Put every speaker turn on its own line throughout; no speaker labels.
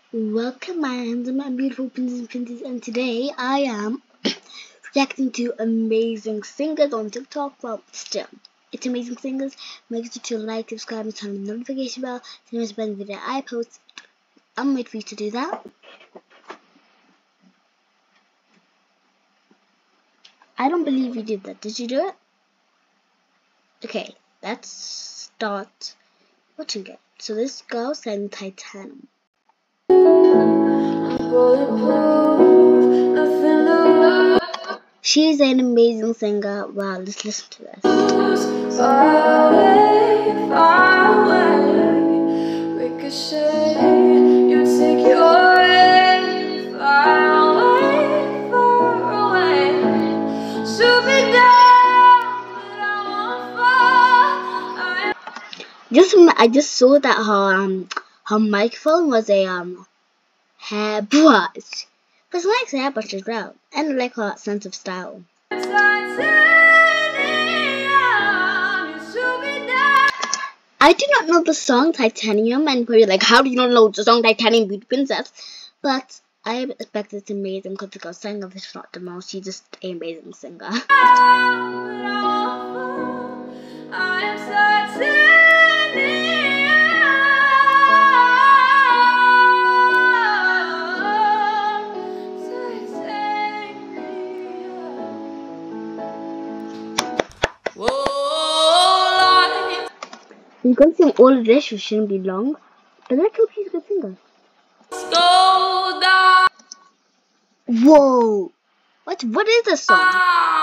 Welcome, my handsome and beautiful princess and princess, and today I am reacting to Amazing Singers on TikTok. Well, still, it's Amazing Singers. Make sure to like, subscribe, and turn on the notification bell to never miss a video I post. I'm waiting for you to do that. I don't believe you did that. Did you do it? Okay, let's start watching it. So this girl sang Titanium. She's an amazing singer. Wow, let's listen to this.
Far away, ricochet, you take your way, far away, shoot me down, but I won't fall.
I just saw that her microphone was a hairbrush. Because I like hairbrush as well, and I like her sense of style. I do not know the song Titanium, and probably like, how do you not know the song Titanium, Beauty Princess? But I expect it's amazing because the girl sang of it's not the most. She's just an amazing singer. You can sing all of this, it shouldn't be long. But let's hope she's a good singer. Whoa! What is this song?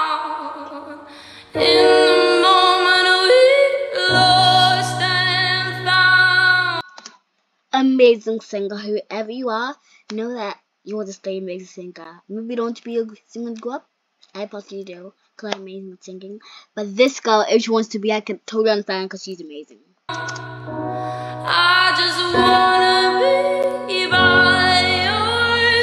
In the moment we lost and found.
Amazing singer, whoever you are, know that you're just an amazing singer. Maybe don't want to be a singer to grow up. I possibly do, because I'm amazing at singing. But this girl, if she wants to be, I can totally understand because she's amazing.
I just wanna be by your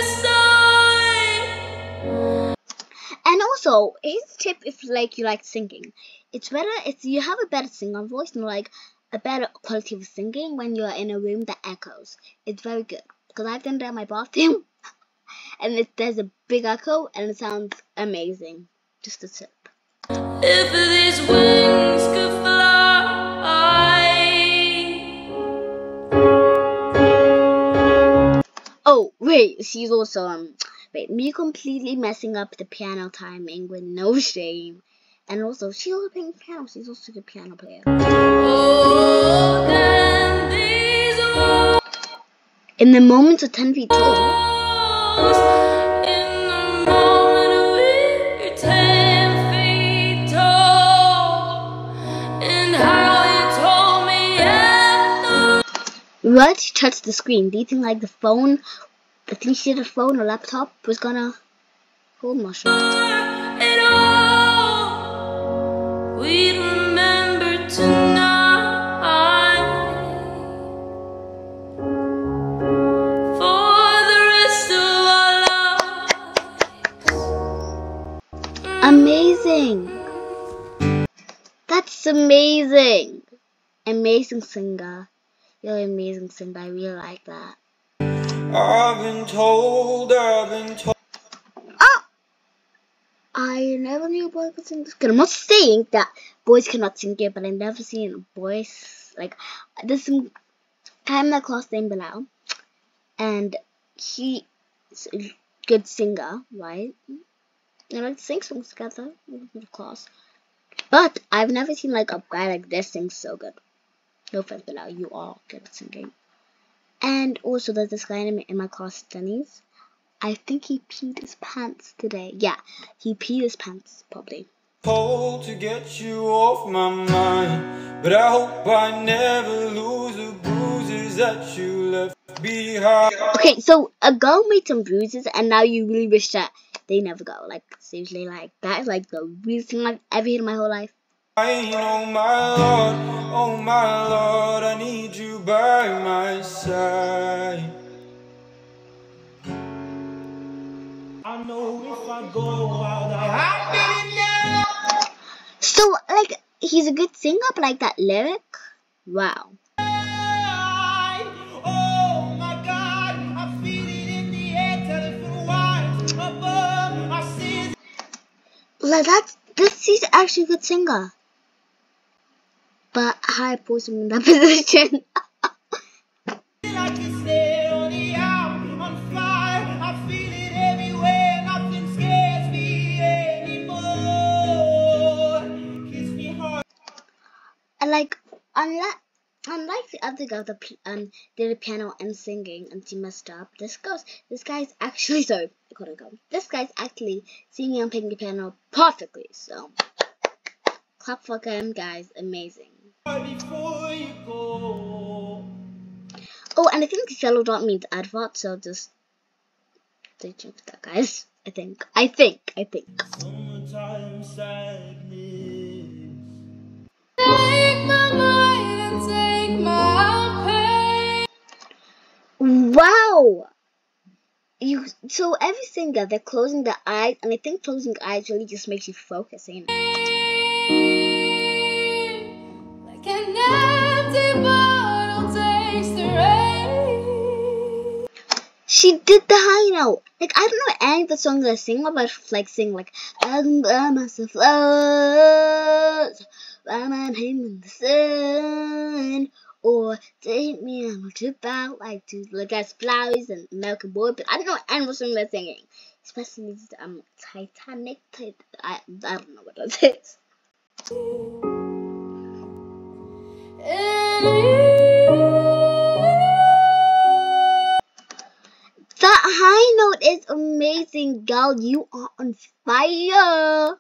side.
And also, here's a tip if like you like singing. It's better if you have a better singer voice and like a better quality of singing when you're in a room that echoes. It's very good. Because I've done that in my bathroom. And there's a big echo and it sounds amazing. Just a tip.
If these wings could fly.
Oh wait, she's also wait, me completely messing up the piano timing with no shame. And also she's also playing piano, she's also a good piano player.
Oh, then these walls.
In the moments of 10 feet tall.
In the moment we're 10 feet tall. And how you told me
Right, she touched the screen. Do you think like the phone, the 3-seater phone or laptop was gonna hold my shot?
it all we remember tonight. For the rest of our lives.
Amazing! That's amazing! Amazing singer. You're an amazing singer. I really like that.
I've been told.
Oh! I never knew a boy could sing this good. I'm not saying that boys cannot sing good, but I've never seen a boy like there's some guy in my class named Bilal, and he's a good singer, right? They like to sing songs together in the class. But I've never seen like a guy like this sing so good. No offense, Bilal, you are good at singing. And also there's this guy in my class, Denny's. I think he peed his pants today. Yeah, he peed his pants, probably.
Told to get you off my mind, but I hope I never lose the bruises that you left behind.
Okay, so a girl made some bruises, and now you really wish that they never go. Like, seriously, like, that is like the weirdest thing I've ever heard in my whole life.
Oh my Lord, I need you by my side. I know if I go out, I didn't know.
So, like, he's a good singer, but like that lyric, wow.
Oh my God, I
Like he's actually a good singer. But I put him in that position. And like, unlike the other girl that did the piano and singing and she messed up, this guy's actually this guy's actually singing and playing the piano perfectly. So clap for him, guys, amazing. Oh, and I think yellow dot means advert, so just stay tuned for that, guys. I think.
Summertime sadness.
Take my mind and take my pain.
Wow! So every singer, they're closing their eyes, and I think closing eyes really just makes you focus, you know.
Like an empty bottle takes the rain.
She did the high note. Like, I don't know any of the songs I sing about, like, sing, like, I can buy myself flowers, buy my name in the sun, or take me on a trip out, like, to look at flowers and American Boy, but I don't know any of the songs they're singing. Especially, Titanic, I don't know what that is. That high note is amazing, girl. You are on fire.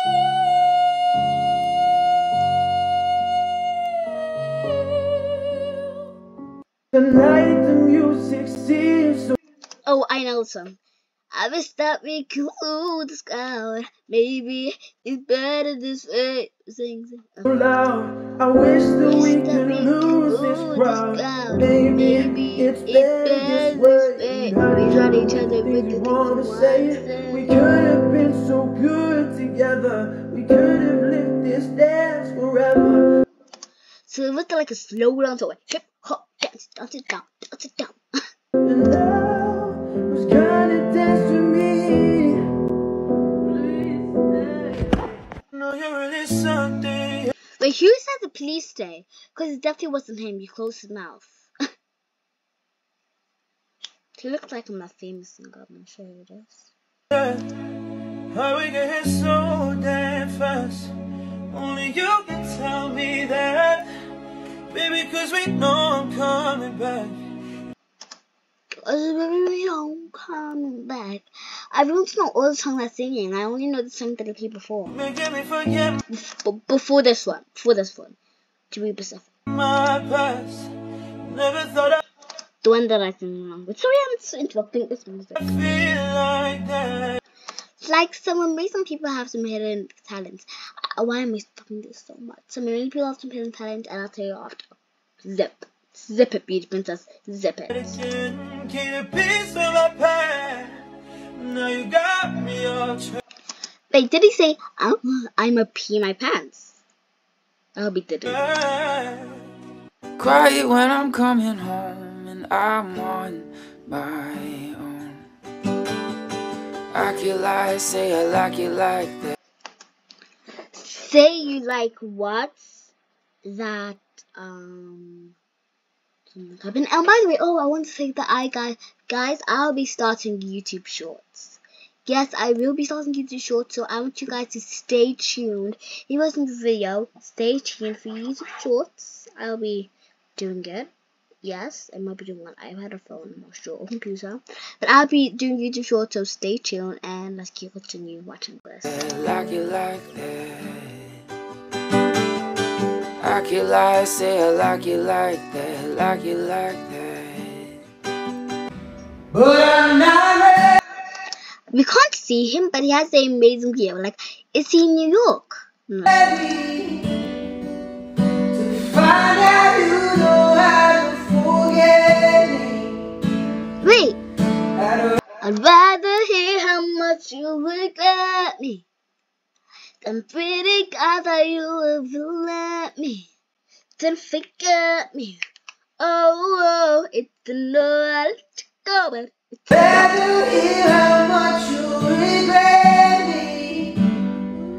The night the music seems so.
Oh, I know some. I wish that we could lose the sky. Maybe it's better this way. Sing.
Loud. I wish that we could lose this crowd. Maybe it's better this way. We heard each other with the things we wanna say. We could have been so good together. We could have lived this dance forever.
So it was like a slow down, so like hip hop dance, dance it down, dance it down.
And now, who's gonna dance with me? No, you're really something.
Wait, who said the please stay? Because it definitely wasn't him. You closed his mouth. He looked like I'm a famous singer. I'm sure it is.
How we get here so damn fast? Only you can tell me that, baby, 'cause we know I'm coming back.
Cause baby, we don't come back. I don't know all the songs they're singing. I only know the song that they played before.
Making me forget
Before this one. To be specific.
my past. Never thought I'd
The one that I sing along with. Sorry, I'm just interrupting this music.
feel like that.
Like some amazing people have some hidden talents. Why am I stopping this so much? Some many people have some hidden talent, and I'll tell you after. Zip it, beauty princess. Zip it.
Keep a piece of my past. Now you got me all trapped.
Wait, did he say, I'ma pee my pants? I hope he didn't.
Quiet when I'm coming home and I'm on my own. I could lie, say I like it like that.
Say you like what? That, happened. And by the way, I want to say that guys, I'll be starting YouTube Shorts. Yes, I will be starting YouTube Shorts, so I want you guys to stay tuned. If you're watching this video, stay tuned for YouTube Shorts. I'll be doing it. Yes, I might be doing it on iPad or phone, I'm not sure, or computer. But I'll be doing YouTube Shorts, so stay tuned and let's keep continue watching this.
I like it like that. I could lie, say I like it like that, like it like that.
But I'm not ready.
We can't see him, but he has an amazing video. Like, is he in New York? No.
To find out you know how to forget me.
Wait, I'd rather hear how much you regret me than pretty God that you have let me, then forget me. Oh, it's the no to go, but it's
Rather hear how much you regret me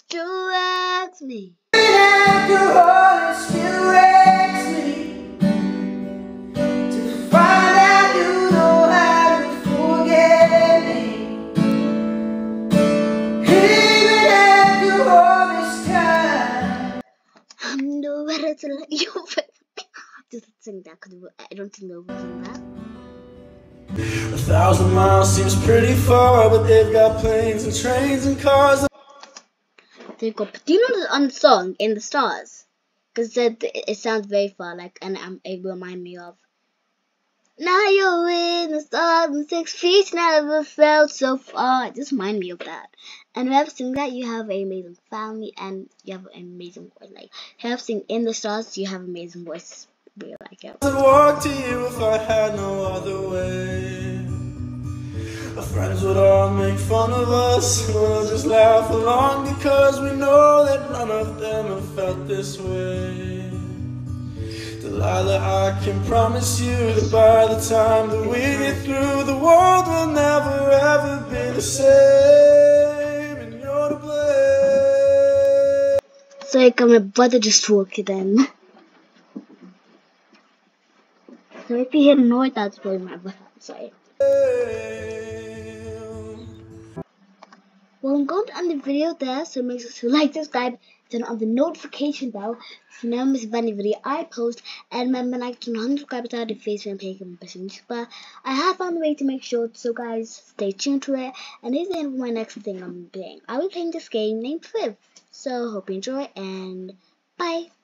still wrecks me.
After all, it still wrecks me to find out you know how to forget me. Even after all this time,
I'm nowhere to let you just sing that because I don't think they'll sing that.
1,000 miles seems pretty far, but they've got planes and trains and cars.
They've got, do you know on the song In the Stars? Because it sounds very far, like, and it remind me of. Now you're in the stars and 6 feet, never felt so far. It just remind me of that. And whoever sing that, you have an amazing family and you have an amazing voice. Like, whoever sing In the Stars, you have an amazing voice. Really like it.
I'd walk to you if I had no other way. Our friends would all make fun of us, and we'll just laugh along because we know that none of them have felt this way. Delilah, I can promise you that by the time that we get through, the world will never ever be the same, and you're to blame.
So like my brother just walked in. So if you hear noise, that's probably my brother. Sorry. Well, I'm going to end the video there, so make sure to like, subscribe, turn on the notification bell so you never miss any video I post, and remember, like, to 100 subscribers out of Facebook page and super. I have found a way to make sure, so guys, stay tuned to it, and here's the end of my next thing I'm doing. I will be playing this game named Swift, so hope you enjoy, and bye!